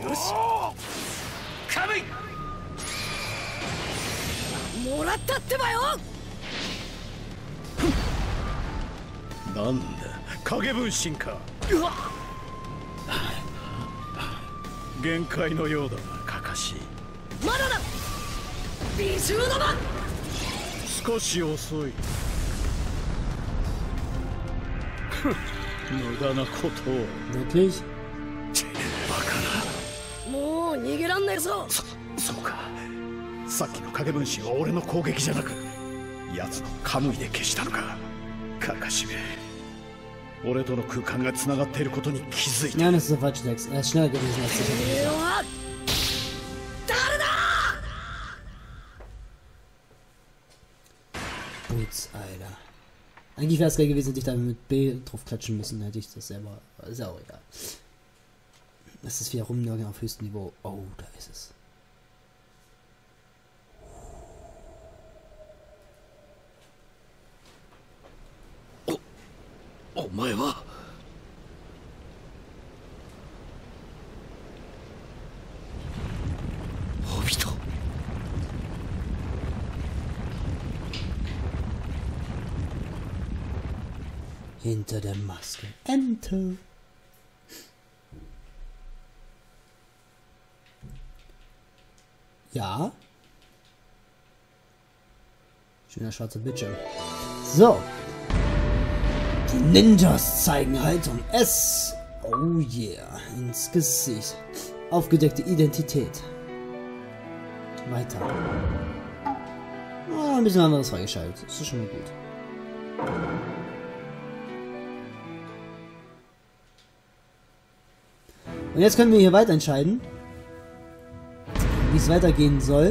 よし、カムイもらったってばよ。 なんだ影分身か。限界のようだなカカシ。 まだだ美獣の間。 少し遅い。無駄なことを。 Wirklich? バカな。 もう逃げらんないぞ。 そうか。さっきの影分身は俺の攻撃じゃなく奴のカムイで消したのか。カカシめ、俺との空間が繋がっていることに気づいた。 Nein, das ist der falsche Text. Er ist schneller gewesen als ich. 誰だ。 Boots, Alter. Eigentlich wäre es geil gewesen, hätte ich da mit B drauf klatschen müssen, hätte ich das selber. Ist ja auch egal. Das ist wieder rumnörgeln auf höchstem Niveau. Oh, da ist es. お前は。ホビト。 Hinter der Maske. Enter. Ja. Schöner schwarzer Bildschirm. So. Die Ninjas zeigen Haltung S. Oh yeah. Ins Gesicht. Aufgedeckte Identität. Weiter. Oh, ein bisschen anderes freigeschaltet. Das ist schon mal gut. Und jetzt können wir hier weiter entscheiden, wie es weitergehen soll.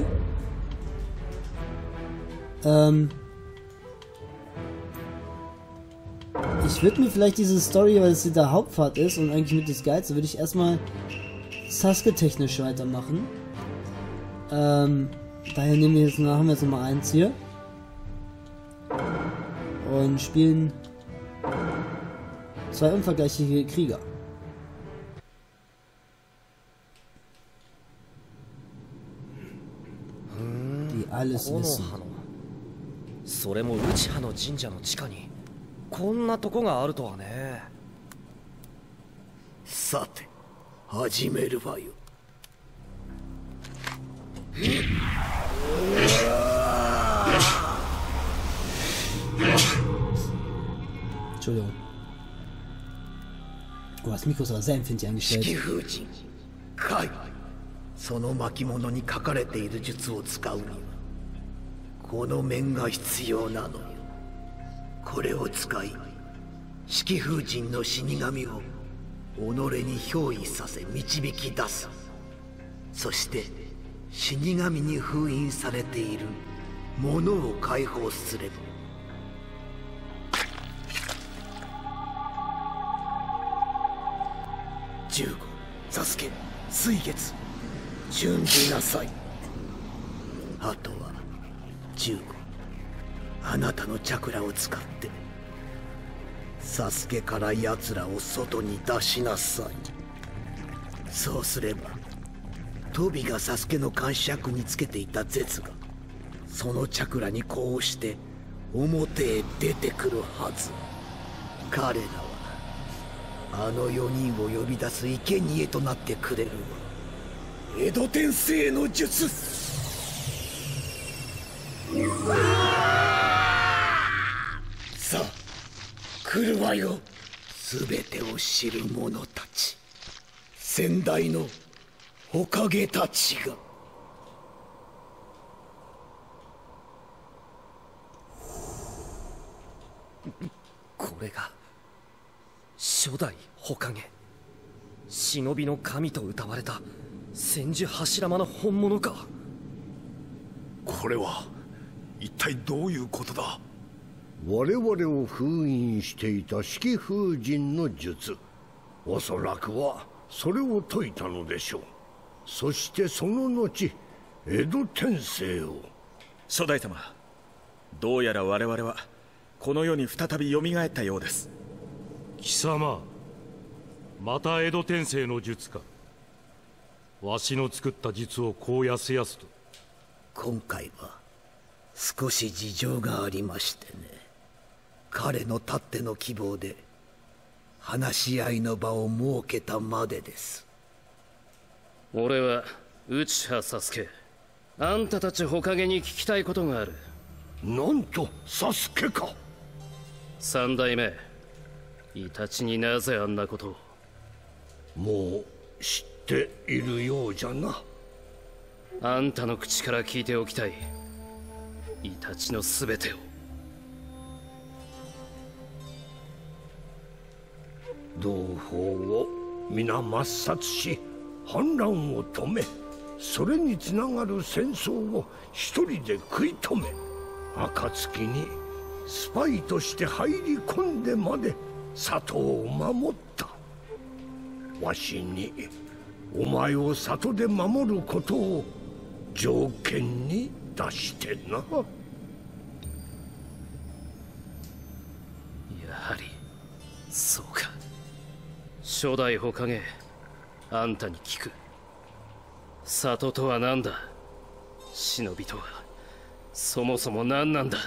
Ich würde mir vielleicht diese Story, weil es der Hauptpfad ist und eigentlich mit das Geilste, würde ich erstmal Sasuke technisch weitermachen. Daher nehmen wir jetzt, haben wir jetzt Nummer 1 hier. Und spielen 2 unvergleichliche Krieger. Die alles wissen. それも内派の神社の地下にこんなとこがあるとはね。 さて始めるわよ。 Entschuldigung. Oh, das Mikro ist aber sehr empfindlich eingestellt. 式風神海、その巻物に書かれている術を使うにはこの面が必要なのよ。これを使い式風神の死神を己に憑依させ導き出す。そして死神に封印されているものを解放すれば15、サスケ、水月、準備なさい。あとは15、あなたのチャクラを使ってサスケから奴らを外に出しなさい。そうすればトビがサスケの監視役につけていたゼツがそのチャクラにこうして表へ出てくるはず。彼らはあの4人を呼び出す生贄となってくれるわ。江戸天聖の術。さあ来るわよ。全てを知る者たち、先代の火影たちが。 これが初代火影、忍びの神と謳われた千手柱間の本物か。 これは一体どういうことだ。 我々を封印していた式風神の術、おそらくはそれを解いたのでしょう。そしてその後江戸天聖を。 初代様、どうやら我々はこの世に再び蘇ったようです。 貴様、また江戸天聖の術か。 わしの作った術をこうやすやすと。 今回は少し事情がありましてね。彼のたっての希望で話し合いの場を設けたまでです。 俺は内葉サスケ、あんたたち火影に聞きたいことがある。 なんとサスケか。 三代目イタチになぜあんなことを。 もう知っているようじゃな。 あんたの口から聞いておきたい、イタチの全てを。 同胞を皆抹殺し反乱を止め、それにつながる戦争を一人で食い止め、暁にスパイとして入り込んでまで里を守った。わしにお前を里で守ることを条件に出してな。 やはりそうか。初代火影、あんたに聞く。里とは何だ、忍びとはそもそも何なんだ。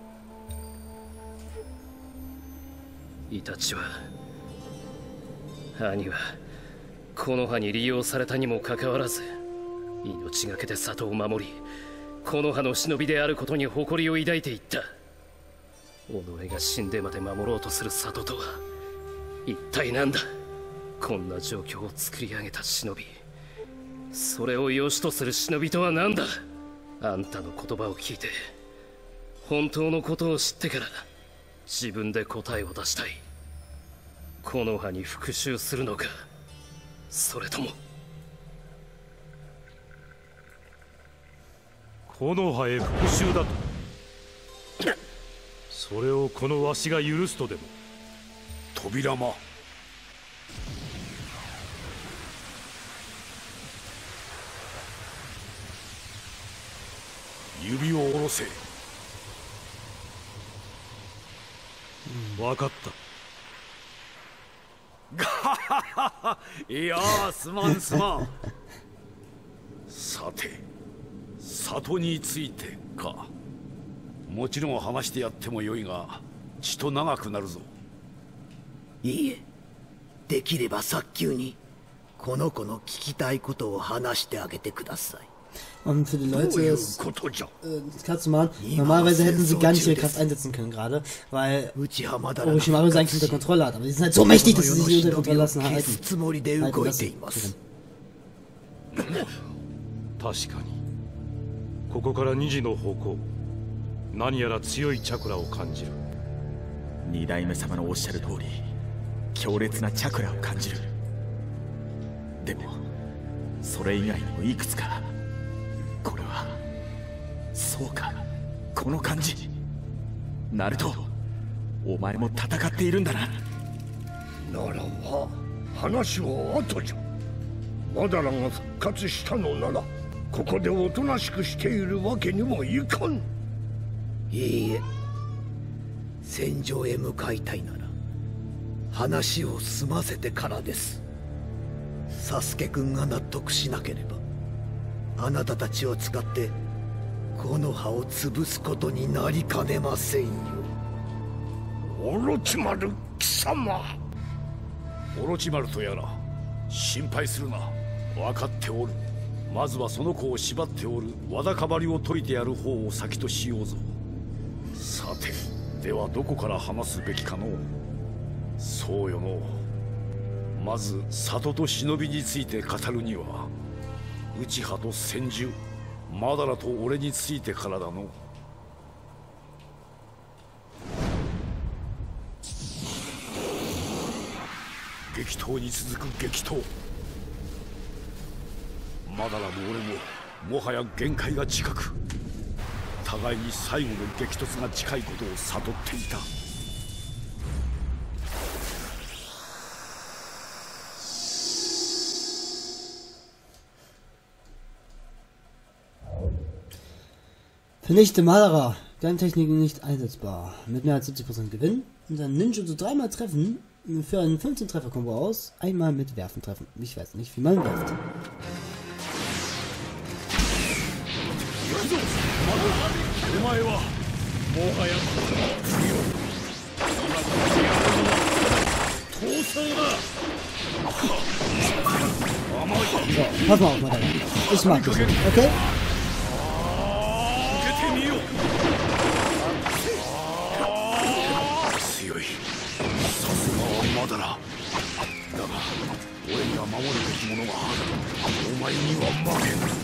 イタチは、兄は木の葉に利用されたにもかかわらず命がけで里を守り、木の葉の忍びであることに誇りを抱いていった。己が死んでまで守ろうとする里とは一体何だ。こんな状況を作り上げた忍び、それを良しとする忍びとは何だ。あんたの言葉を聞いて、本当のことを知ってから自分で答えを出したい。木の葉に復讐するのか、それとも木の葉へ復讐だと。それをこのわしが許すとでも。 扉間、指を下ろせ。 分かった。 ガハハハ。いやー、すまんすまん。さて、里についてか。もちろん話してやってもよいが、ちと長くなるぞ。 いいえ、できれば早急にこの子の聞きたいことを話してあげてください。 Und für die Leute ist klar zu machen, normalerweise hätten sie gar nicht ihre Kraft einsetzen können gerade, weil Orochimaru es eigentlich unter Kontrolle hat, aber sie sind halt so mächtig, dass sie sich nicht unter Kontrolle halten. 確かにここから2時の方向、何やら強いチャクラを感じる。 二代目様のおっしゃる通り、強烈なチャクラを感じる。でもそれ以外にもいくつか。これはそうか、この感じ。ナルト、お前も戦っているんだな。 ならば話は後じゃ。マダラが復活したのなら、ここでおとなしくしているわけにもいかん。 いいえ、戦場へ向かいたいなら話を済ませてからです。サスケくんが納得しなければ、あなたたちを使って木の葉を潰すことになりかねませんよ。 オロチマル貴様。 オロチマルとやら心配するな。分かっておる。まずはその子を縛っておるわだかまりを解いてやる方を先としようぞ。さて、ではどこから話すべきかの。そうよの。まず里と忍びについて語るには、内葉と千住、マダラと俺についてからだの。激闘に続く激闘。マダラも俺ももはや限界が近く、互いに最後の激突が近いことを悟っていた。 Vernichte Madara. Geheimtechniken nicht einsetzbar. Mit mehr als 70% Gewinn. Und dann Ninjutsu dreimal treffen. Für einen 15-Treffer-Kombo aus. Einmal mit Werfen treffen. Ich weiß nicht, wie man werft. ぞお前はもはや今ここにあるのは逃走だ。 So, pass mal auf, Madara. Ich mag dich nicht, okay? 強い。さすがはマダラ。だが俺には守るべきものがある。お前には負けぬ。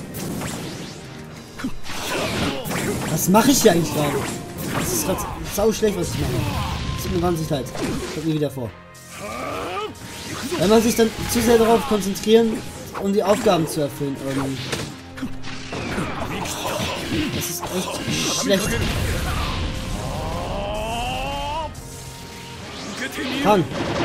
Was mache ich hier eigentlich gerade? Das ist gerade sau schlecht, was ich mache. Es tut mir wahnsinnig leid. Kommt nie wieder vor. Wenn man sich dann zu sehr darauf konzentrieren, um die Aufgaben zu erfüllen, irgendwie. Das ist echt schlecht. Kann.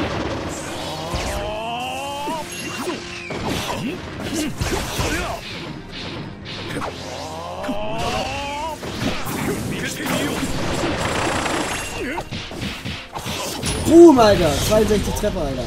Alter! 62 Treffer, Alter!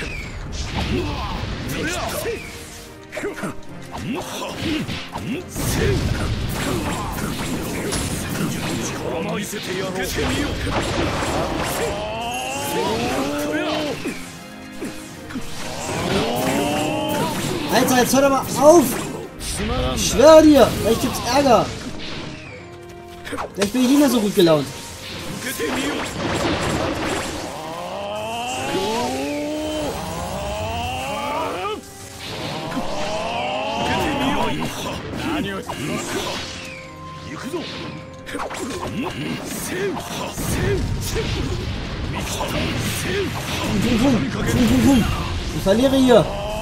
Alter, jetzt hör doch mal auf! Ich schwöre dir, vielleicht gibt's Ärger! Vielleicht bin ich nicht mehr so gut gelaunt. Ich verliere hier.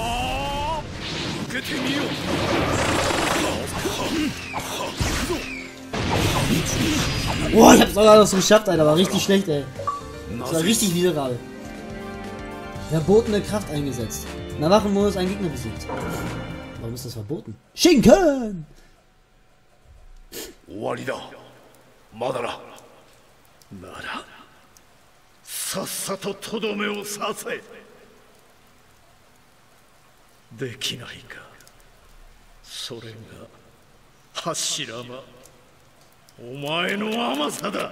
Boah, ich hab's sogar noch so geschafft, Alter. War richtig schlecht, ey. Das war richtig miserabel. Verbotene Kraft eingesetzt. In der Wachenmodus einen Gegner besiegt. Warum ist das verboten? Schinken! 終わりだ。まだら。なら、さっさととどめを刺せ。できないか。それが柱間。お前の甘さだ。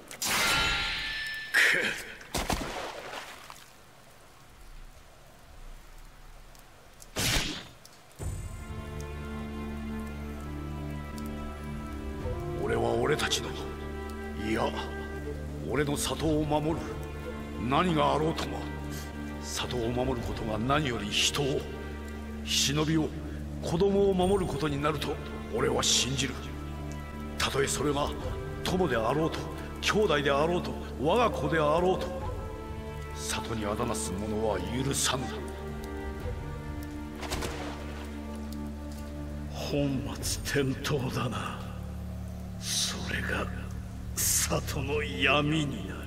俺は俺たちの、いや俺の里を守る。何があろうとも里を守ることが何より人を、忍びを、子供を守ることになると俺は信じる。たとえそれが友であろうと、兄弟であろうと、我が子であろうと、里にあだなす者は許さぬ。本末転倒だな。それが里の闇になる。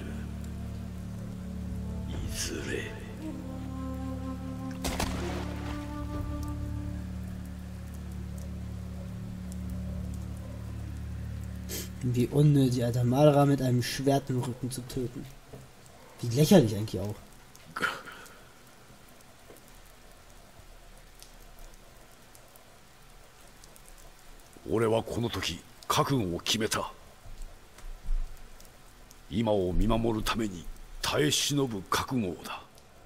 いずれ。 Wie unnötig, Alter. Madara mit einem Schwert im Rücken zu töten. Wie lächerlich eigentlich auch. 俺はこの時覚悟を決めた。今を見守るために耐え忍ぶ覚悟だ。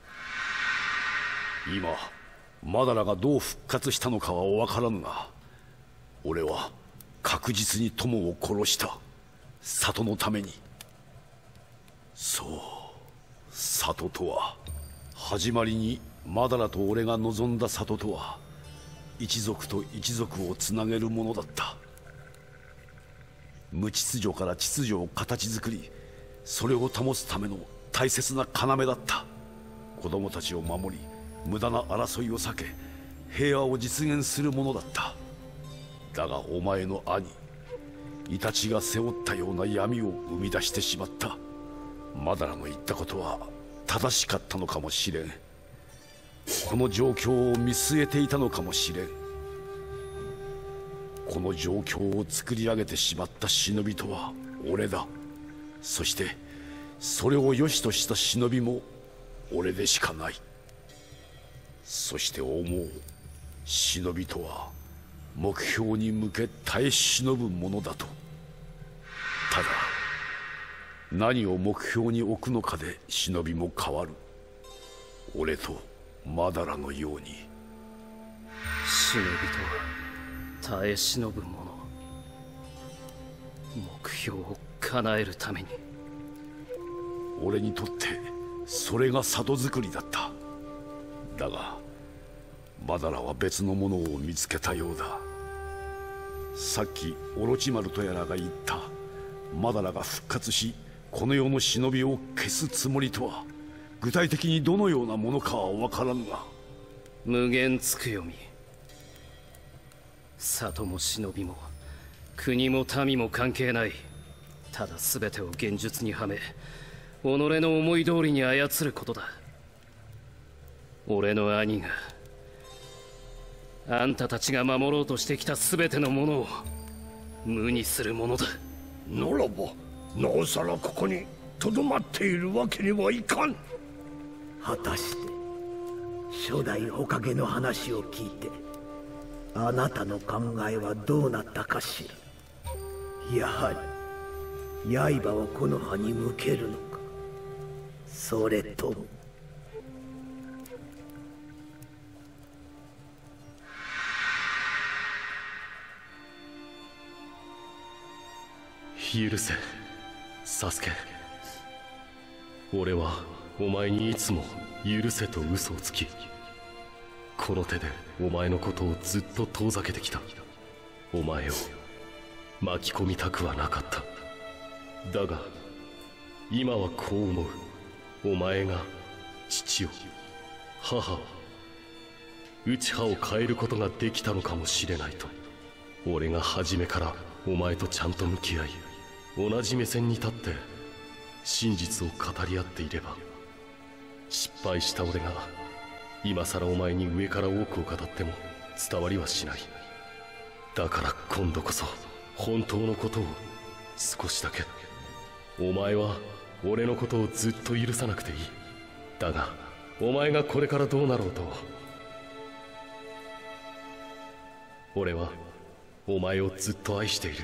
今マダラがどう復活したのかは分からぬが、俺は確実に友を殺した。里のために。そう、里とは始まりにマダラと俺が望んだ里とは、一族と一族をつなげるものだった。無秩序から秩序を形作り、それを保つための大切な要だった。子供たちを守り、無駄な争いを避け、平和を実現するものだった。だがお前の兄イタチが背負ったような闇を生み出してしまった。マダラの言ったことは正しかったのかもしれん。この状況を見据えていたのかもしれん。この状況を作り上げてしまった忍びとは俺だ。そしてそれを良しとした忍びも俺でしかない。そして思う、忍びとは目標に向け耐え忍ぶものだと。ただ何を目標に置くのかで忍びも変わる。俺とマダラのように。 忍びとは耐え忍ぶもの。目標を叶えるために。 俺にとってそれが里作りだった。だがマダラは別のものを見つけたようだ。さっきオロチマルとやらが言ったマダラが復活しこの世の忍びを消すつもりとは、具体的にどのようなものかは分からぬが。 無限つくよみ。里も忍びも国も民も関係ない。ただ全てを現実にはめ己の思い通りに操ることだ。俺の兄があんたたちが守ろうとしてきた全てのものを無にするものだ。 ならばなおさらここにとどまっているわけにはいかん。 果たして初代火影の話を聞いてあなたの考えはどうなったかしら。やはり刃を木の葉に向けるのか、それとも。 許せ、サスケ。俺はお前にいつも許せと嘘をつき、この手でお前のことをずっと遠ざけてきた。お前を巻き込みたくはなかった。だが今はこう思う。お前が父を、母を、内葉を変えることができたのかもしれないと。俺が初めからお前とちゃんと向き合い、同じ目線に立って真実を語り合っていれば、失敗した俺が今さらお前に上から多くを語っても伝わりはしない。だから今度こそ本当のことを少しだけ。お前は俺のことをずっと許さなくていい。だがお前がこれからどうなろうと、俺はお前をずっと愛している。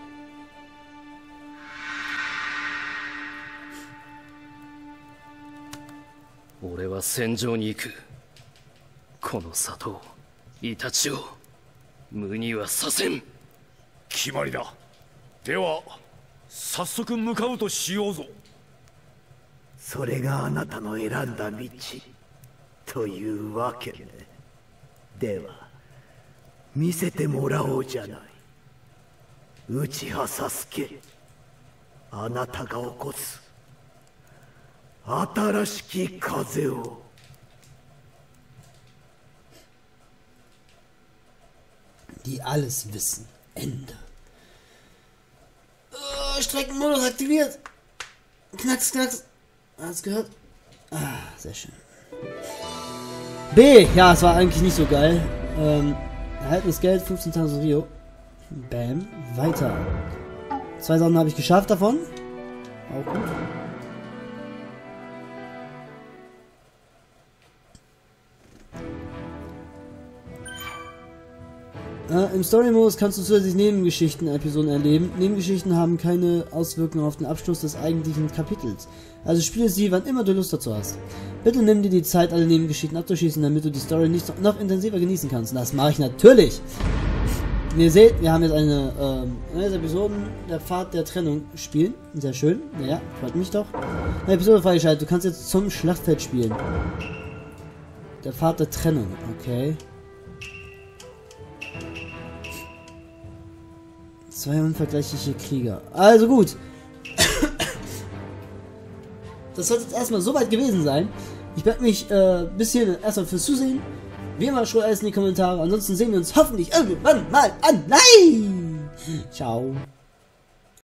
俺は戦場に行く。この里を、イタチを無にはさせん。 決まりだ。では早速向かうとしようぞ。 それがあなたの選んだ道というわけね。では見せてもらおうじゃない。内葉サスケ、あなたが起こす新しき風を。 Die alles wissen. Ende. Streckenmodus aktiviert. Knacks, knacks. Hast gehört? Ah, sehr schön. B. Ja, es war eigentlich nicht so geil. Erhaltenes Geld, 15.000 Rio. Bam. Weiter. 2 Sachen habe ich geschafft davon. Auch gut. Im Story-Modus kannst du zusätzlich Nebengeschichten-Episoden erleben. Nebengeschichten haben keine Auswirkungen auf den Abschluss des eigentlichen Kapitels. Also spiele sie, wann immer du Lust dazu hast. Bitte nimm dir die Zeit, alle Nebengeschichten abzuschließen, damit du die Story nicht noch intensiver genießen kannst. Und das mache ich natürlich! Wie ihr seht, wir haben jetzt eine Episoden der Pfad der Trennung spielen. Sehr schön. Naja, freut mich doch. Eine Episode freigeschaltet. Du kannst jetzt zum Schlachtfeld spielen. Der Pfad der Trennung. Okay. 2 unvergleichliche Krieger. Also gut. Das sollte jetzt erstmal soweit gewesen sein. Ich bedanke mich bis hierhin erstmal fürs Zusehen. Wie immer, schreibt alles in die Kommentare. Ansonsten sehen wir uns hoffentlich irgendwann mal an. Nein! Ciao.